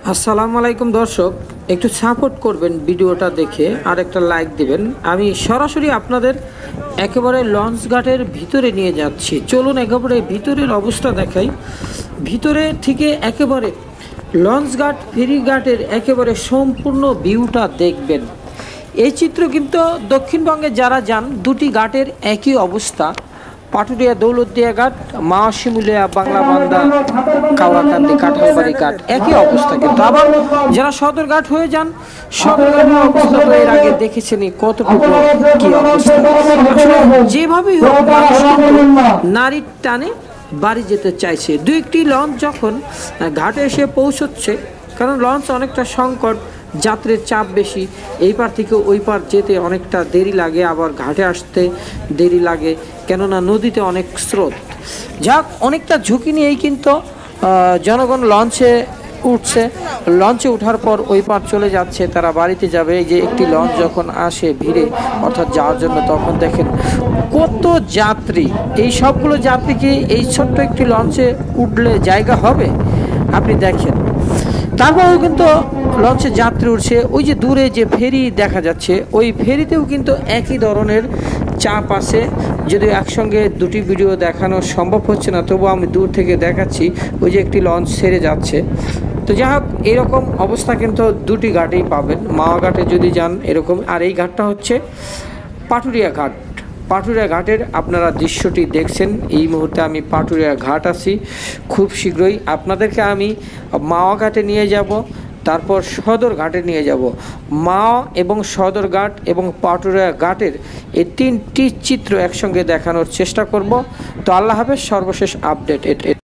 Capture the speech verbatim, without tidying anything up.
আসসালামু আলাইকুম দর্শক, একটু সাপোর্ট করবেন ভিডিওটা দেখে আর একটা লাইক দিবেন। আমি সরাসরি আপনাদের একেবারে লঞ্চ ঘাটের ভিতরে নিয়ে যাচ্ছি। চলুন একেবারে ভিতরের অবস্থা দেখাই। ভিতরে থেকে একেবারে লঞ্চ ঘাট ফেরি ঘাটের একেবারে সম্পূর্ণ ভিউটা দেখবেন। এই চিত্র কিন্তু দক্ষিণবঙ্গে যারা যান দুটি ঘাটের একই অবস্থা। পাটুরিয়া দৌলতদিয়া ঘাট, মা শিমুলিয়া বাংলাবান্ধা কাওড়াকান্দি কাঁঠালবাড়ি ঘাট একই অবস্থা। কিন্তু আবার যারা সদরঘাট হয়ে যান, সদরঘাটের অবস্থা তো এর আগে দেখেছেনই কতটুকু কি অবস্থা। যেভাবেই হোক মানুষ কিন্তু নারীর টানে বাড়ি যেতে চাইছে। দুই একটি লঞ্চ যখন ঘাটে এসে পৌঁছচ্ছে, কারণ লঞ্চ অনেকটা সংকট, যাত্রীর চাপ বেশি, এই পার থেকে ওই পার যেতে অনেকটা দেরি লাগে, আবার ঘাটে আসতে দেরি লাগে, কেননা নদীতে অনেক স্রোত। যাক, অনেকটা ঝুঁকি নিয়েই কিন্তু জনগণ লঞ্চে উঠছে। লঞ্চে ওঠার পর ওই পার চলে যাচ্ছে, তারা বাড়িতে যাবে। এই যে একটি লঞ্চ যখন আসে ভিড়ে অর্থাৎ যাওয়ার জন্য, তখন দেখেন কত যাত্রী। এই সবগুলো যাত্রী কি এই ছোট্ট একটি লঞ্চে উঠলে জায়গা হবে? আপনি দেখেন। তারপরেও কিন্তু লঞ্চে যাত্রী উঠছে। ওই যে দূরে যে ফেরি দেখা যাচ্ছে, ওই ফেরিতেও কিন্তু একই ধরনের চাপ আছে। যদিও একসঙ্গে দুটি ভিডিও দেখানো সম্ভব হচ্ছে না, তবুও আমি দূর থেকে দেখাচ্ছি। ওই যে একটি লঞ্চ ছেড়ে যাচ্ছে। তো যাই হোক, এরকম অবস্থা কিন্তু দুটি ঘাটেই পাবেন। মাওয়া ঘাটে যদি যান এরকম, আর এই ঘাটটা হচ্ছে পাটুরিয়া ঘাট। পাটুরিয়া ঘাটের আপনারা দৃশ্যটি দেখছেন। এই মুহূর্তে আমি পাটুরিয়া ঘাট আছি। খুব শীঘ্রই আপনাদেরকে আমি মাওয়া ঘাটে নিয়ে যাব, তারপর সদর ঘাটে নিয়ে যাব। মাওয়া এবং সদর ঘাট এবং পাটুরিয়া ঘাটের এই তিনটি চিত্র একসঙ্গে দেখানোর চেষ্টা করব। তো আল্লাহ হাফেজ। সর্বশেষ আপডেট।